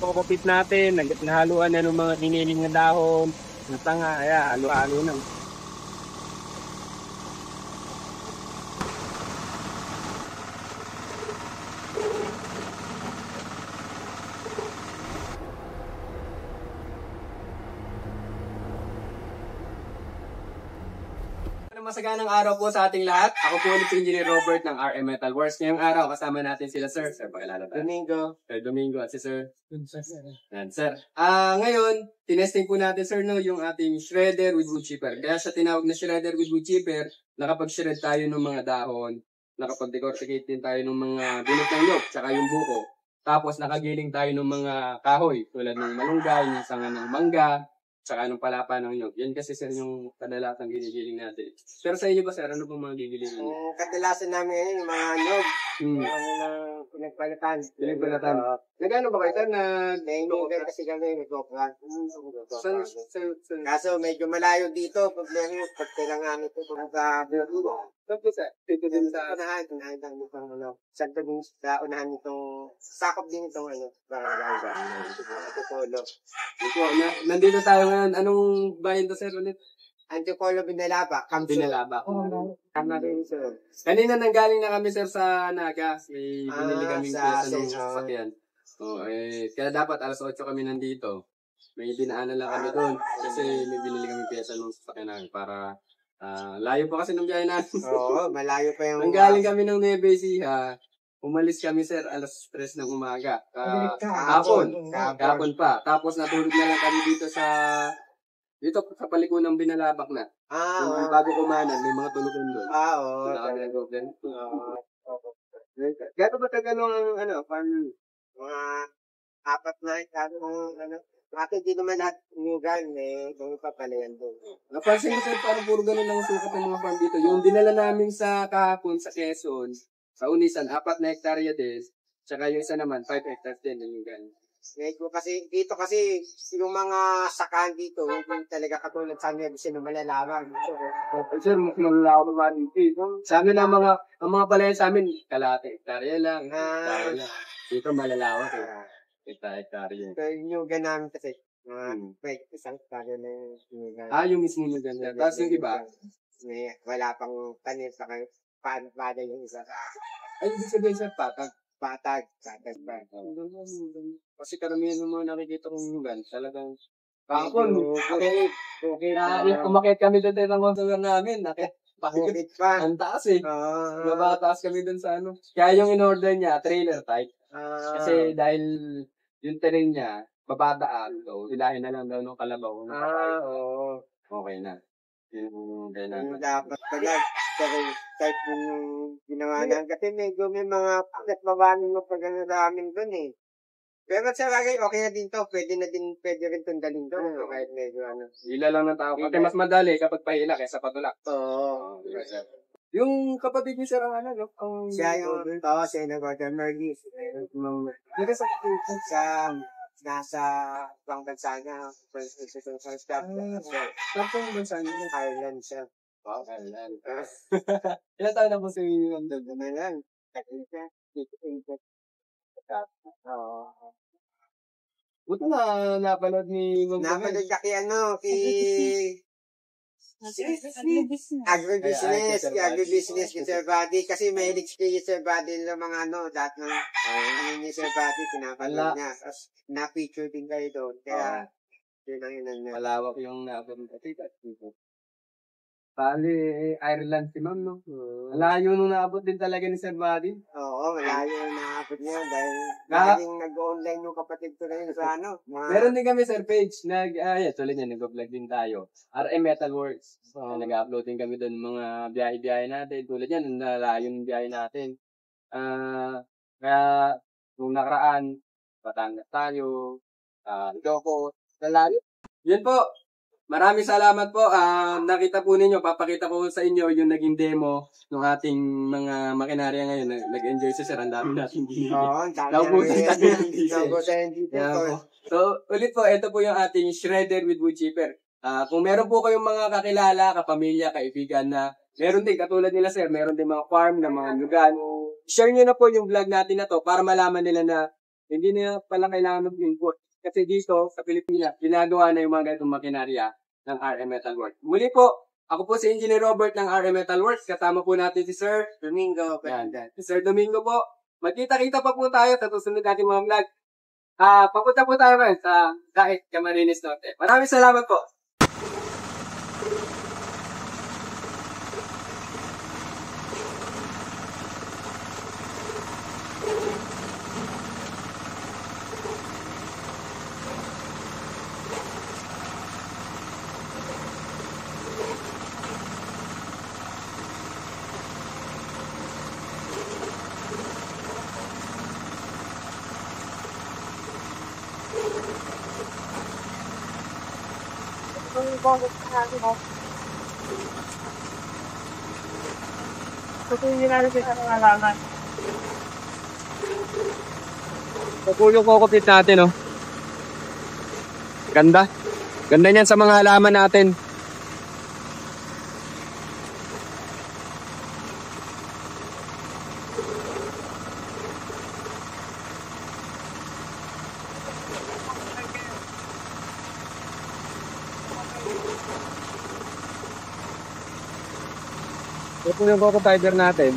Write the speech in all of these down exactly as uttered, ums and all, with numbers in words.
kokopit natin, nag- nahaluan na ng mga hiniling na dahon, na tanga, kaya halo-halo na. Masaganang araw po sa ating lahat. Ako po ulit si Engineer Robert ng R M Metal Works. Ngayong araw, kasama natin sila Sir. Sir, pakilala tayo. Domingo. Sir Domingo at si Sir. Sir. Yan, Sir. Ah, ngayon, tinesting po natin, Sir, no, yung ating shredder with wood chipper. Kaya siya tinawag na shredder with wood chipper. Nakapag-shred tayo ng mga dahon. Nakapag-decorticate din tayo ng mga bunot ng nyog, tsaka yung buko. Tapos, nakagiling tayo ng mga kahoy, tulad ng malunggay, yung sanga ng mangga, tsaka anong palapa ng nyog. Yan kasi, Sir, yung kadalasang ginigiling natin. Pero sa inyo ba, Sir, ano pong mga gigiling? Ang kadalasan namin ngayon, yung mga nyog. Hmm. Ano na pinagpalatan. Pinagpalatan. Uh, Nagano ba kayo, Sir, na... may inuugay kasi kami, nag-okra. Sir, Sir, Sir. Kaso medyo malayo dito. Problema yun, pag kailangan ito, kung sa Bilatulo. Tapos, Sir, dito din sa... Unahan, unahan lang itong ano. Santo din sa unahan itong, sakop din itong ano, barangay ba? Antipolo. Ito, na, nandito tayo ngayon. Anong bayan to, Sir, ulit? Antipolo, Binalaba, Kamso. Binalaba. Oo. Tama rin, sir. Kanina nanggaling na kami, Sir, sa Naga. May Ah, binili kaming sa pyesa ng Senso. sasakyan. Oh, eh, kaya dapat alas otso kami nandito. May dinaanan lang kami doon. Kasi may binili kaming pyesa ng sasakyan namin para ah, layo pa kasi ng biyahe namin. Oo, malayo pa yung... Nanggaling kami ng Nueva Ecija. Umalis kami, Sir, alas tres ng umaga. Uh, kahapon. Kahapon pa. Tapos natulog na lang kami dito sa... Dito sa paliko ng Binalabak na. Ah, Yung oo. bago kumanan, may mga tulugan doon. Ah, oo. Wala kami nag-open. Oo. Gato ba tagalong ang ano, pan... Mga apat na ikaw ano. Bakit di naman lahat umugan eh. Kung pa pala yan doon. Napansin ko, Sir, parang puro ganun lang ang sukat ng mga farm dito. Yung dinala namin sa kahapon sa Quezon, sa Unisan, apat na hektarya din. Tsaka yung isa naman, five hectares din. Yung ganun. Medyo kasi, dito kasi, yung mga sakaan dito, hindi talaga katulad sa amin, kasi malalaman. So, Sir, mas malalawa naman dito. Sa amin ang mga, ang mga palayan sa amin, kalate hektarya lang. Ah. Hektarya lang. Dito malalawak eh. Hektarya, hektarya. so yung ganun kasi, mga, Hmm. wait, isang tayo na yung sinugan. Ah, yung mismo yung ganda. Tapos yung iba, May, wala pang tanim sa kayo. Paano yung isa? ay, ibig sabihin, Sir, patag. Patag. Patag ba? Kasi karamihan ng mga nakikita kong yugan, talagang kahapon, Okay. Okay. na umakit kami doon tayo ng consumer namin, nakit, bakit Bakit pa? ang taas eh. Ah. Mabataas kami doon sa ano. Kaya yung in-order niya, trailer type. Ah. Kasi dahil yung terrain niya, babadaan. So, hilahin na lang daw ng kalabaw. Ah, oo. Okay na. Yung kailangan. Yung dapat pala, kasi type yung ginawa na. Kasi medyo may mga pakat mabaling mo pag ano namin doon eh. Pero sa bagay, okay na din to. Pwede na din, pwede rin itong dalhin doon. Oo. Kahit medyo ano. Hila lang ng tao. Kasi mas madali kapag pahila kaysa patulak. Oo. Diba, Sir? Yung kapatid niyo, Sir, ang ano, no? Ang Siya yung, oo, siya yung nag-order. Merlis. Dito sa Sa, nasa ibang bansa na. First, first, first, first, stop. Tapos bansa niyo. Ireland siya. Wow, Ireland. Ilan taon na po si Nandun? Ano lang. Takil siya. Oo. Buti na napanood ni Ma'am Napanood ka kay ano, kay Agribusiness. agribusiness, Ay, ay, kay agribusiness kay Sir Buddy. Kasi may kay Sir Buddy ng mga ano, lahat ng ano ni Sir Buddy, pinapanood niya. Tapos na-feature din kayo doon. Kaya, yun ang yun ang yun. Malawak yung naabot dito. Bali, Ireland si Ma'am, no? Malayo nung naabot din talaga ni Sir Buddy. Oo, malayo yung nakapit niya dahil Na- laging nag-online yung kapatid ko na yun sa ano. Mga, Meron din kami, Sir, page. Nag, ah, yeah, tuloy niya, nag-vlog din tayo. R M Metal Works. Uh, nag-upload din kami doon mga biyahe-biyahe natin. Tulad yan, nalayo yung biyahe natin. Ah, kaya, nung nakaraan, Batangas tayo, ah, Ilocos, nalayo. Yan po. Maraming salamat po. Ah, nakita po ninyo, papakita ko sa inyo yung naging demo ng ating mga makinarya ngayon. Nag-enjoy si Sir, ang dami natin ginigil. Oo, ang dami Naubusan na tayo ng diesel. Naubusan yung diesel. Kaya po. So, ulit po, ito po yung ating shredder with wood chipper. Ah, kung meron po kayong mga kakilala, kapamilya, kaibigan na meron din, katulad nila Sir, meron din mga farm na mga lugan, share nyo na po yung vlog natin na to para malaman nila na Hindi na pala kailangan mag-import. Kasi dito, sa Pilipinas, ginagawa na yung mga ganitong makinarya ng R M Metalworks. Muli po, ako po si Engineer Robert ng R M Metalworks. Kasama po natin si Sir Domingo, Yan. Bernadette. Si Sir Domingo po. Magkita-kita pa po tayo sa susunod nating mga vlog. Ah, papunta po tayo ngayon sa Dahit Camarines Norte. Maraming salamat po. Ito po yung kukupit natin, oh. Ganda. Ganda niyan sa mga halaman natin. Ito po yung coco fiber natin.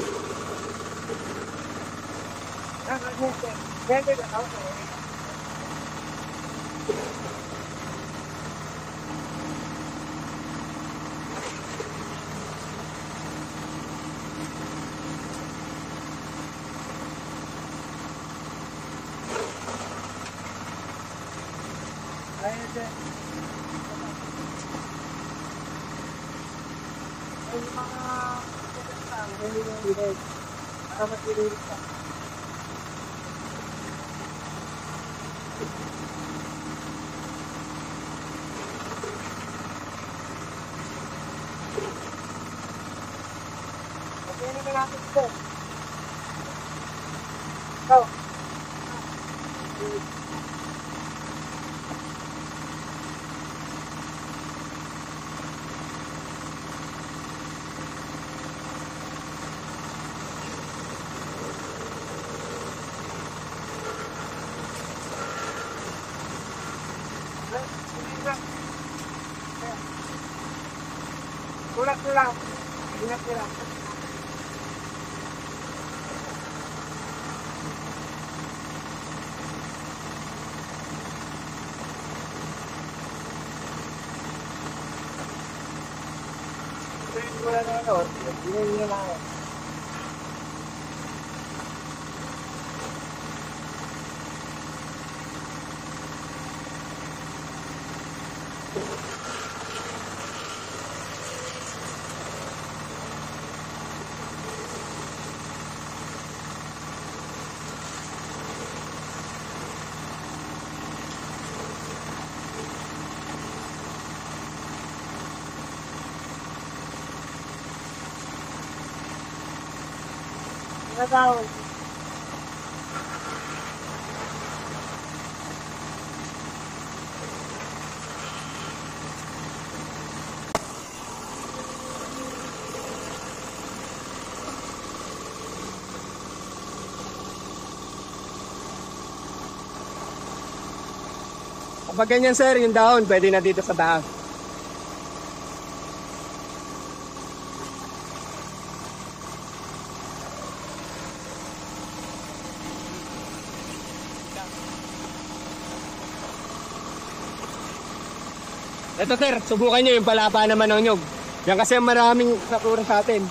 Kulang-kulang. Kulang-kulang. Wala na ano, hindi na lang. Nagawin. Kapag ganyan, sir, yung dahon, pwede na dito sa taas. Ito, sir, subukan nyo yung palapa naman ng nyog. Yan kasi maraming sakura sa atin.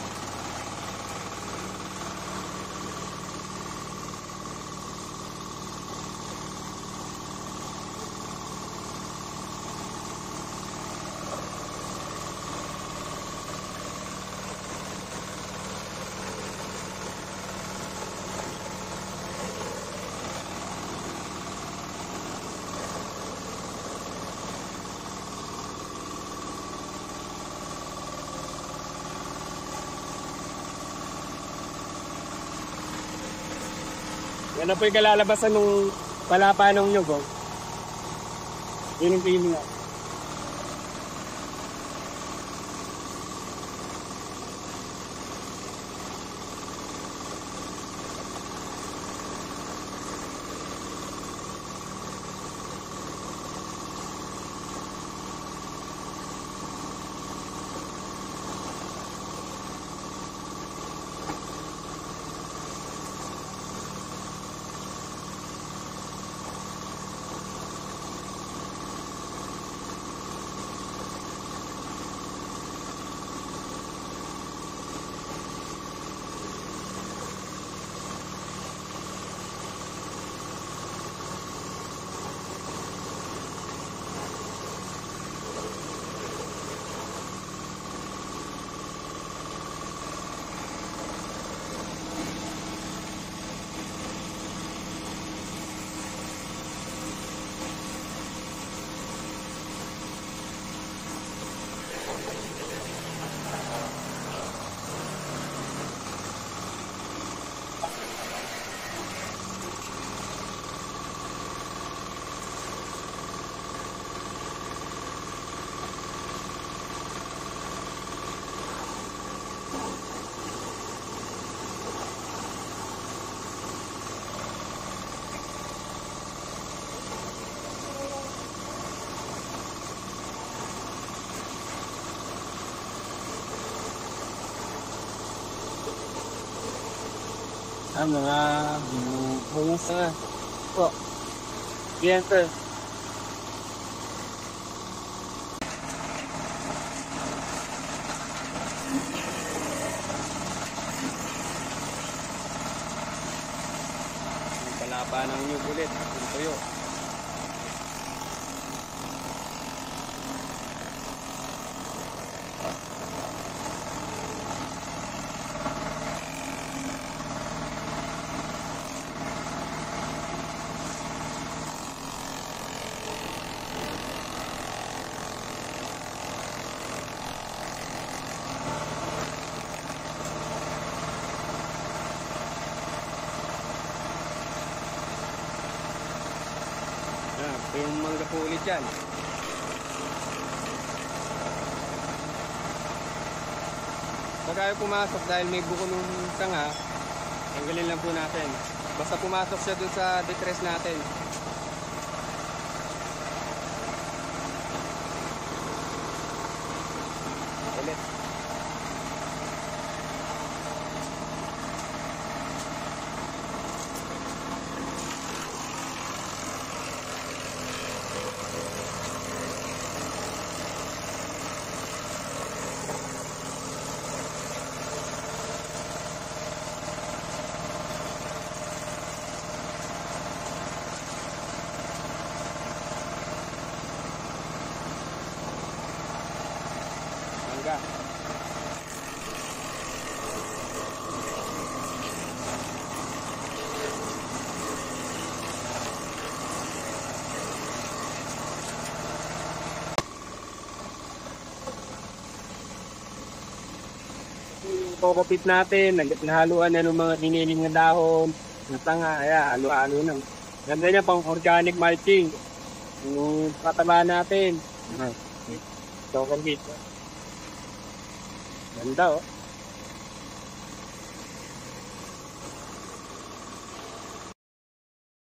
Yan na po yung kalalabasan ng palapa ng nyog, oh. Yun yung feeling nga. Ah, mga bungas na. Po. Bien, sir. Yung palapa ng new bullet. Yung tuyo. Yan, ito yung mangga po ulit yan. Pag ayaw pumasok dahil may buko nung tanga, tanggalin lang po natin. Basta pumasok siya dun sa detress natin. Ulit. Mangga. Kokopit natin, nahaluan na ng mga hiniling na dahon, na tanga, kaya halo-halo na. Ganda niya pang organic mulching. Yung pataba natin. Ito kong dito. Ganda oh.